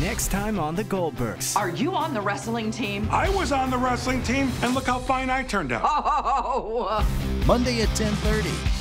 Next time on the Goldbergs. Are you on the wrestling team? I was on the wrestling team, and look how fine I turned out. Oh! Monday at 10:30.